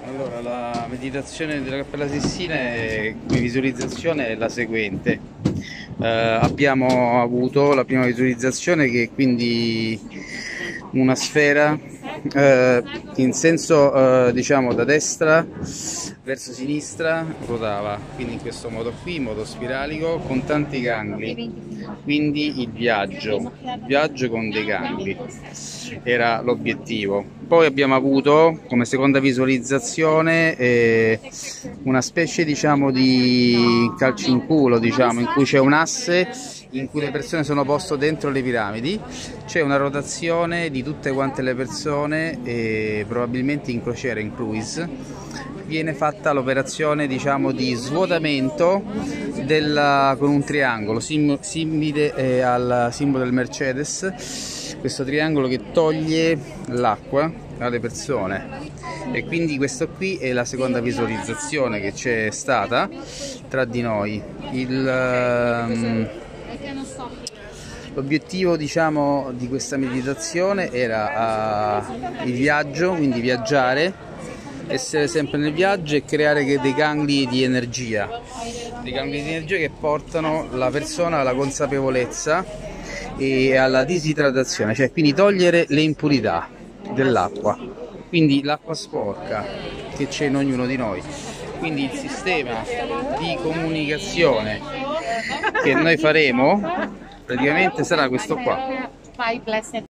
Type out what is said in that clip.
Allora, la meditazione della Cappella Sistina come visualizzazione è la seguente. Abbiamo avuto la prima visualizzazione che è quindi una sfera in senso diciamo da destra verso sinistra ruotava, quindi in questo modo qui, in modo spiralico con tanti gangli, quindi il viaggio con dei gangli era l'obiettivo. Poi abbiamo avuto come seconda visualizzazione una specie diciamo di calcio in culo, diciamo, in cui c'è un asse in cui le persone sono poste dentro le piramidi, c'è una rotazione di tutte quante le persone e probabilmente in crociera, in cruise, viene fatta l'operazione diciamo di svuotamento con un triangolo simile al simbolo del Mercedes, questo triangolo che toglie l'acqua alle persone. E quindi questo qui è la seconda visualizzazione che c'è stata tra di noi. L'obiettivo diciamo di questa meditazione era il viaggio, quindi viaggiare, essere sempre nel viaggio e creare dei gangli di energia che portano la persona alla consapevolezza e alla disidratazione, cioè quindi togliere le impurità dell'acqua, quindi l'acqua sporca che c'è in ognuno di noi. Quindi il sistema di comunicazione che noi faremo praticamente sarà questo qua.